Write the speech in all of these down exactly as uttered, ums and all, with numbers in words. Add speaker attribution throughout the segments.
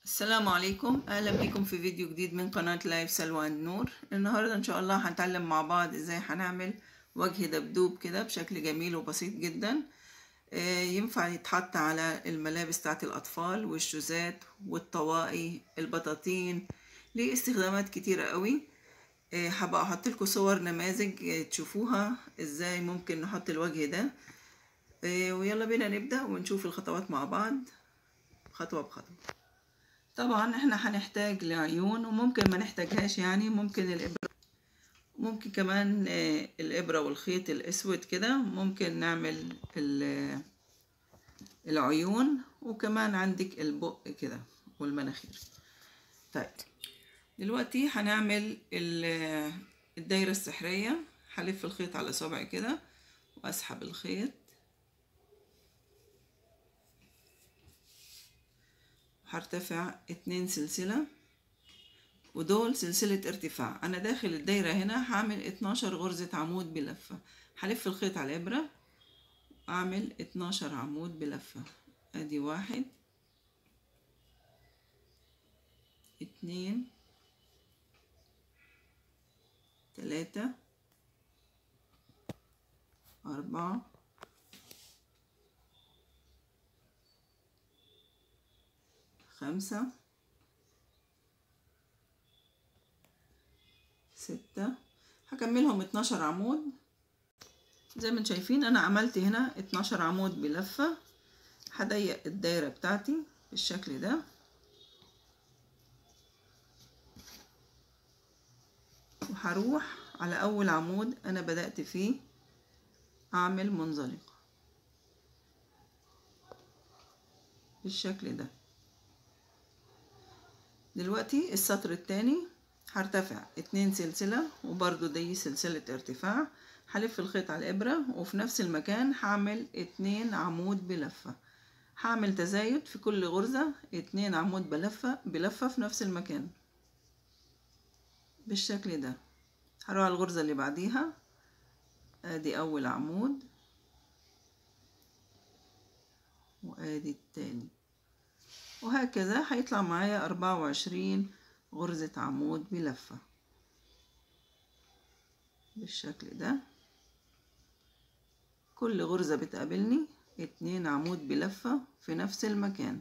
Speaker 1: السلام عليكم، اهلا بيكم في فيديو جديد من قناة لايف سلوى اند نور. النهاردة ان شاء الله هنتعلم مع بعض ازاي هنعمل وجه دبدوب كده بشكل جميل وبسيط جدا. ينفع يتحط على الملابس بتاعت الاطفال والشوزات والطواقي البطاطين، ليه استخدامات كتيرة قوي. هبقى احط لكم صور نماذج تشوفوها ازاي ممكن نحط الوجه ده. ويلا بينا نبدأ ونشوف الخطوات مع بعض خطوة بخطوة. طبعا احنا هنحتاج لعيون وممكن ما نحتاجهاش، يعني ممكن الابرة، ممكن كمان الابرة والخيط الاسود كده ممكن نعمل العيون، وكمان عندك البق كده والمناخير. طيب دلوقتي هنعمل الدايرة السحرية. هلف الخيط على صبعي كده واسحب الخيط، هرتفع اتنين سلسلة، ودول سلسلة ارتفاع. انا داخل الدايرة هنا هعمل اتناشر غرزة عمود بلفة. هلف الخيط على الابرة اعمل اتناشر عمود بلفة. ادي واحد، اتنين، تلاتة، اربعة، خمسة، ستة. هكملهم اتناشر عمود. زي ما انتم شايفين انا عملت هنا اتناشر عمود بلفة. هضيق الدايرة بتاعتي بالشكل ده، وهروح على اول عمود انا بدأت فيه اعمل منزلقة بالشكل ده. دلوقتي السطر التاني هرتفع اتنين سلسلة، وبرضو دي سلسلة ارتفاع. هلف الخيط على الابرة وفي نفس المكان هعمل اتنين عمود بلفة. هعمل تزايد في كل غرزة اتنين عمود بلفة بلفة في نفس المكان بالشكل ده. هروح على الغرزة اللي بعديها، ادي اول عمود وادي التاني، وهكذا هيطلع معايا اربعة وعشرين غرزة عمود بلفة بالشكل ده. كل غرزة بتقابلني اتنين عمود بلفة في نفس المكان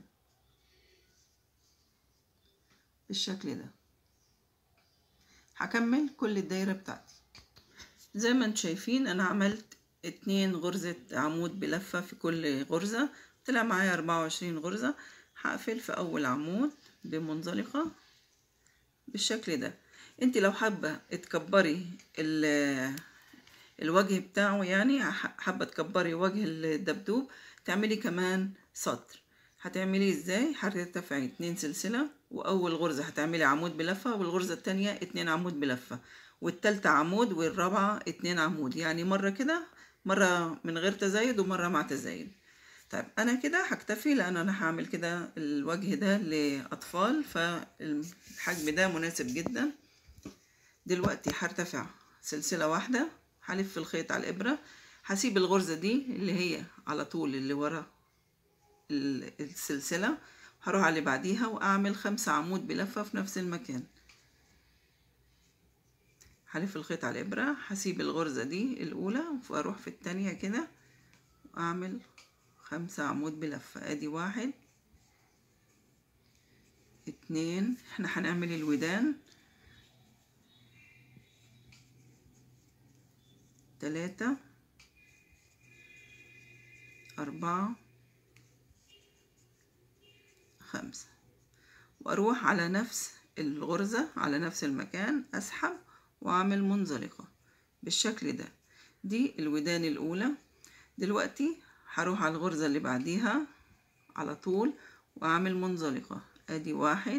Speaker 1: بالشكل ده. هكمل كل الدايرة بتاعتي زي ما انتم شايفين. انا عملت اتنين غرزة عمود بلفة في كل غرزة، طلع معايا اربعة وعشرين غرزة. هقفل في اول عمود بمنزلقة بالشكل ده. انت لو حابة تكبري الوجه بتاعه، يعني حابة تكبري وجه الدبدوب، تعملي كمان سطر. هتعملي ازاي؟ هترتفعي اتنين سلسلة، واول غرزة هتعملي عمود بلفة، والغرزة التانية اتنين عمود بلفة، والتالتة عمود، والرابعة اتنين عمود. يعني مرة كده، مرة من غير تزايد ومرة مع تزايد. طيب انا كده هكتفي، لان انا هعمل كده الوجه ده لاطفال، فالحجم ده مناسب جدا. دلوقتي هرتفع سلسلة واحدة، هلف الخيط على الابرة، هسيب الغرزة دي اللي هي على طول اللي ورا السلسلة، هروح على اللي بعديها واعمل خمسة عمود بلفة في نفس المكان. هلف الخيط على الابرة، هسيب الغرزة دي الاولى واروح في التانية كده واعمل خمسة عمود بلفة. ادي واحد، اتنين، احنا هنعمل الودان، تلاتة، أربعة، خمسة، واروح على نفس الغرزة على نفس المكان اسحب واعمل منزلقة بالشكل ده. دي الودان الاولى. دلوقتي هروح على الغرزة اللي بعديها على طول واعمل منزلقة. ادي واحد،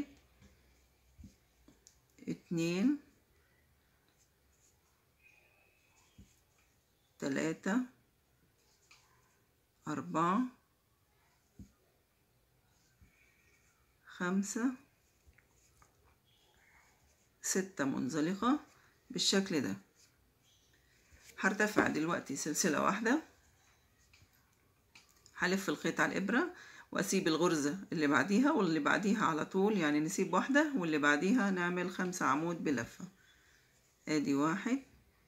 Speaker 1: اتنين، تلاتة، اربعة، خمسة، ستة منزلقة بالشكل ده. هرتفع دلوقتي سلسلة واحدة، هلف الخيط على الابرة واسيب الغرزة اللي بعديها واللي بعديها على طول، يعني نسيب واحدة واللي بعديها نعمل خمسة عمود بلفة. ادي واحد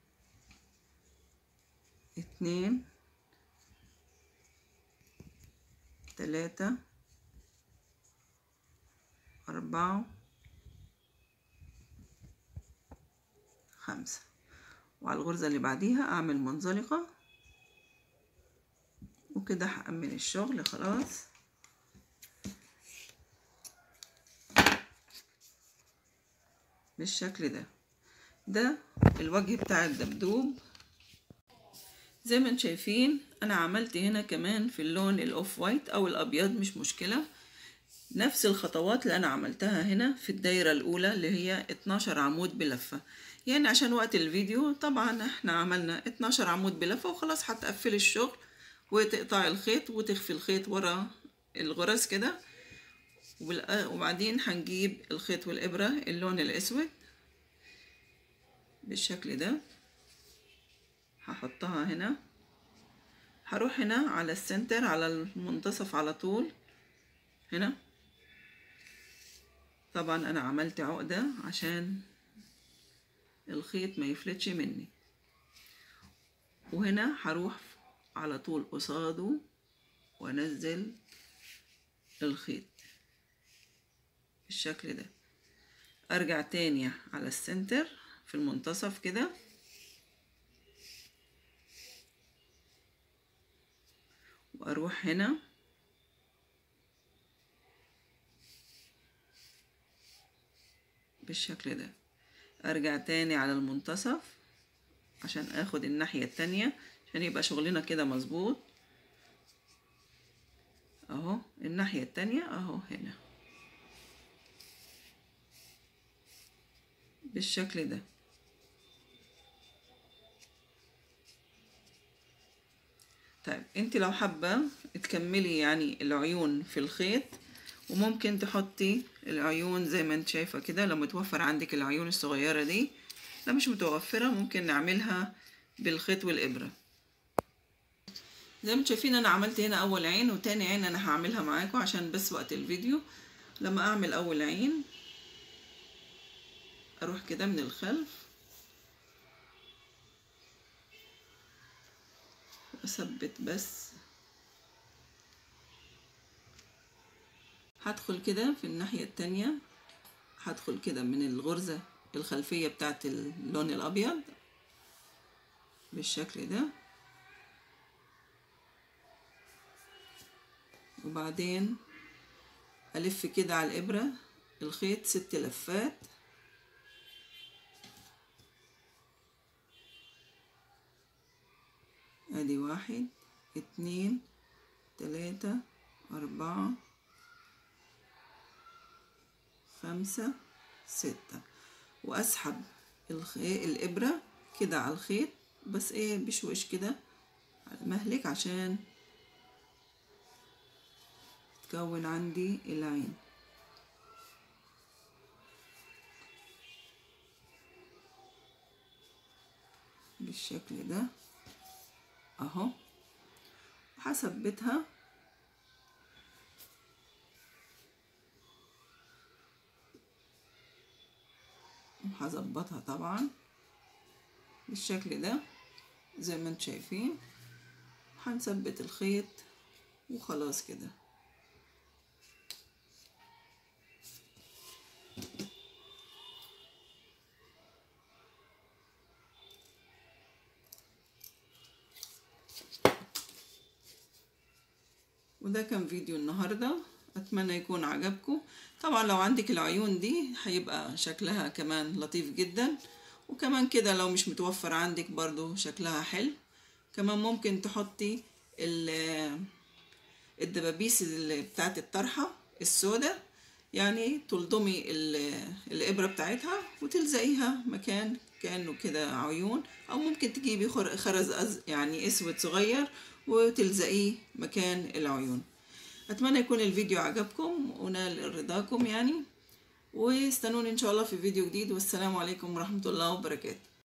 Speaker 1: اتنين تلاتة أربعة خمسة، وعلى الغرزة اللي بعديها أعمل منزلقة، وكده هأمن الشغل خلاص. بالشكل ده. ده الوجه بتاع الدبدوب. زي ما انتم شايفين انا عملت هنا كمان في اللون الاوف وايت او الابيض، مش مشكلة، نفس الخطوات اللي انا عملتها هنا في الدايرة الاولى اللي هي اتناشر عمود بلفة. يعني عشان وقت الفيديو طبعا احنا عملنا اتناشر عمود بلفة وخلاص. هتقفلي الشغل وتقطعي الخيط وتخفي الخيط ورا الغرز كده، وبعدين هنجيب الخيط والابرة اللون الاسود بالشكل ده. هحطها هنا، هروح هنا على السنتر على المنتصف على طول هنا. طبعا انا عملت عقدة عشان الخيط ما يفلتش مني، وهنا هروح على طول قصاده وانزل الخيط بالشكل ده. ارجع تاني على السنتر في المنتصف كده، واروح هنا بالشكل ده. ارجع تاني على المنتصف عشان اخد الناحية التانية عشان يبقى شغلنا كده مظبوط. اهو الناحية التانية اهو هنا بالشكل ده. طيب انت لو حابة تكملي يعني العيون في الخيط، وممكن تحطي العيون زي ما انت شايفة كده لو متوفر عندك العيون الصغيرة دي. لو مش متوفرة ممكن نعملها بالخيط والإبرة. زي ما شايفين انا عملت هنا اول عين وتاني عين انا هعملها معاكم عشان بس وقت الفيديو. لما اعمل اول عين اروح كده من الخلف واثبت، بس هدخل كده في الناحية التانية، هدخل كده من الغرزة الخلفية بتاعت اللون الابيض بالشكل ده، وبعدين الف كده على الابرة الخيط ست لفات. ادي واحد اتنين تلاتة اربعة خمسة ستة، واسحب الابرة كده على الخيط، بس ايه بشويش كده على مهلك عشان تكون عندي العين بالشكل ده اهو. هثبتها وهظبطها طبعا بالشكل ده زي ما انتم شايفين. هنثبت الخيط وخلاص كده. وده كان فيديو النهاردة، اتمنى يكون عجبكم. طبعا لو عندك العيون دي هيبقى شكلها كمان لطيف جدا، وكمان كده لو مش متوفر عندك برضو شكلها حلو. كمان ممكن تحطي الدبابيس اللي بتاعت الطرحة السوداء، يعني تلضمي الابرة بتاعتها وتلزقيها مكان كأنه كده عيون، او ممكن تجيبي خرز يعني اسود صغير وتلزقيه مكان العيون. اتمنى يكون الفيديو عجبكم ونال رضاكم يعني، واستنوني ان شاء الله في فيديو جديد، والسلام عليكم ورحمة الله وبركاته.